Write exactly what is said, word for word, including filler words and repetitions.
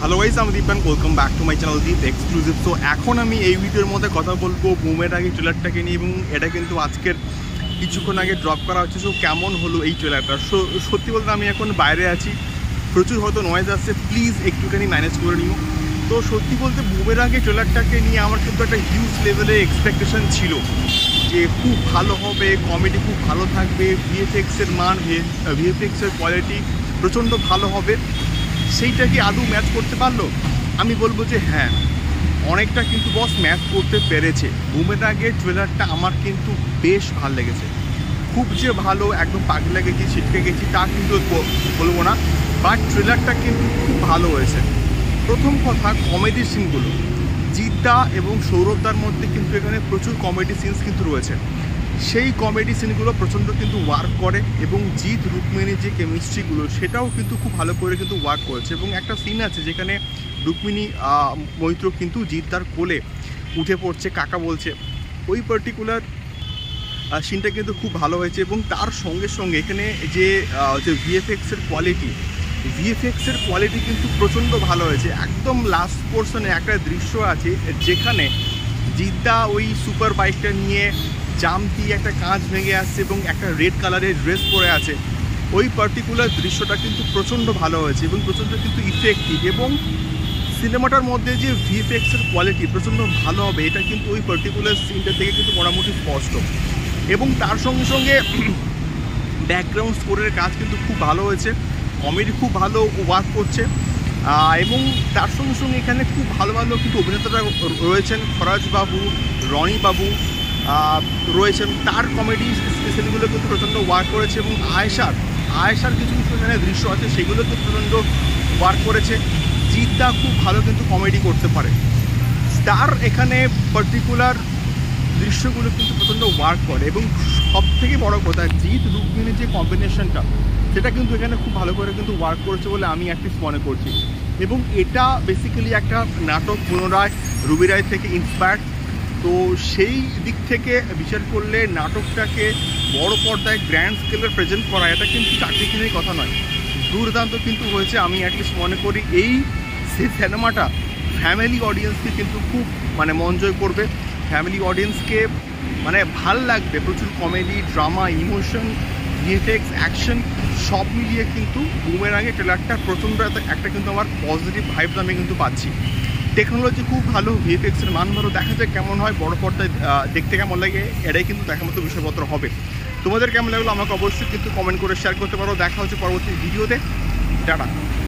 Hello guys, আমি Deep and welcome back to my channel Deep exclusive. So এখন আমি এই ভিডিওর মধ্যে কথা বলবো বুমের আগে ট্রেলারটাকে নিয়ে, এবং এটা কিন্তু আজকের কিছুক্ষণ আগে ড্রপ করা হচ্ছে। সো কেমন হলো এই ট্রেলারটা? সো সত্যি বলতে আমি এখন বাইরে আছি, প্রচুর হয়তো নয়েজ আসছে, প্লিজ একটুখানি ম্যানেজ করে নিও। তো সত্যি বলতে বুমের আগে ট্রেলারটাকে নিয়ে আমার কিন্তু একটা হিউজ লেভেলের এক্সপেকটেশন ছিল যে খুব ভালো হবে, কমেডি খুব ভালো থাকবে, ভিএফএক্সের মান ভিএফএক্সের কোয়ালিটি প্রচণ্ড ভালো হবে। সেইটা কি আদৌ ম্যাচ করতে পারলো? আমি বলবো যে হ্যাঁ, অনেকটা কিন্তু বস ম্যাচ করতে পেরেছে। বুমের আগে ট্রেলারটা আমার কিন্তু বেশ ভালো লেগেছে, খুব যে ভালো একদম পাগলা গেছি ছিটকে গেছি তা কিন্তু বলবো না, বাট ট্রেলারটা কিন্তু খুব ভালো হয়েছে। প্রথম কথা, কমেডি সিনগুলো জিদ্দা এবং সৌরভদার মধ্যে কিন্তু এখানে প্রচুর কমেডি সিনস কিন্তু রয়েছে। সেই কমেডি সিনগুলো প্রচণ্ড কিন্তু ওয়ার্ক করে, এবং জিৎ রুক্মিণীর যে কেমিস্ট্রিগুলো সেটাও কিন্তু খুব ভালো করে কিন্তু ওয়ার্ক করেছে। এবং একটা সিন আছে যেখানে রুক্মিণী মৈত্র কিন্তু জিদ্দার কোলে উঠে পড়ছে, কাকা বলছে, ওই পার্টিকুলার সিনটা কিন্তু খুব ভালো হয়েছে। এবং তার সঙ্গে সঙ্গে এখানে যে যে ভিএফএক্সের কোয়ালিটি ভিএফএক্সের কোয়ালিটি কিন্তু প্রচণ্ড ভালো হয়েছে। একদম লাস্ট পোর্শনে একটা দৃশ্য আছে যেখানে জিদ্দা ওই সুপার বাইকটা নিয়ে জাম দিয়ে একটা কাঁচ ভেঙে আসছে এবং একটা রেড কালারের ড্রেস পরে আছে। ওই পার্টিকুলার দৃশ্যটা কিন্তু প্রচণ্ড ভালো হয়েছে এবং প্রচণ্ড কিন্তু ইফেক্টিভ, এবং সিনেমাটার মধ্যে যে ভিএফএক্সের কোয়ালিটি প্রচণ্ড ভালো হবে এটা কিন্তু ওই পার্টিকুলার সিনটা থেকে কিন্তু মোটামুটি স্পষ্ট। এবং তার সঙ্গে সঙ্গে ব্যাকগ্রাউন্ড স্কোরের কাজ কিন্তু খুব ভালো হয়েছে, কমেডি খুব ভালো ওয়ার্ক করছে। এবং তার সঙ্গে সঙ্গে এখানে খুব ভালো ভালো কিন্তু অভিনেতারা রয়েছেন, ফরাজ বাবু, রনি বাবু রয়েছেন, তার কমেডি স্পেশালিগুলো কিন্তু প্রচণ্ড ওয়ার্ক করেছে। এবং আয়েশার আয়েশার কিছু কিছু এখানে দৃশ্য আছে সেগুলো কিন্তু প্রচণ্ড ওয়ার্ক করেছে। জিদ্দা খুব ভালো কিন্তু কমেডি করতে পারে। স্টার এখানে পার্টিকুলার দৃশ্যগুলো কিন্তু প্রচণ্ড ওয়ার্ক করে, এবং সব থেকে বড়ো কথা জিৎ রুক্মিণীর যে কম্বিনেশনটা সেটা কিন্তু এখানে খুব ভালো করে কিন্তু ওয়ার্ক করেছে বলে আমি অ্যাটলিস্ট মনে করছি। এবং এটা বেসিক্যালি একটা নাটক পুনরায় রুবি রায় থেকে ইন্সপায়ার্ড। তো সেই দিক থেকে বিচার করলে নাটকটাকে বড় পর্দায় গ্র্যান্ড স্কেলের প্রেজেন্ট করা এটা কিন্তু চারটিখানেই কথা নয়, দুর্দান্ত কিন্তু হয়েছে। আমি অ্যাটলিস্ট মনে করি এই সিনেমাটা ফ্যামিলি অডিয়েন্সকে কিন্তু খুব মানে মন জয় করবে, ফ্যামিলি অডিয়েন্সকে মানে ভাল লাগবে। প্রচুর comedy, drama, emotion, VFX, action সব মিলিয়ে কিন্তু বুমের আগে ট্রেলারটা প্রচণ্ড একটা কিন্তু আমার পজিটিভ ভাইবস আমি কিন্তু পাচ্ছি। টেকনোলজি খুব ভালো, ভিএফএক্সের মান ভালো, দেখা যায় কেমন হয়, বড় পর্দায় দেখতে কেমন লাগে এটাই কিন্তু দেখার মতো বিষয়পত্র হবে। তোমাদের কেমন লাগলো আমাকে অবশ্যই কিন্তু কমেন্ট করে শেয়ার করতে পারো। দেখা হচ্ছে পরবর্তী ভিডিওতে, টাটা।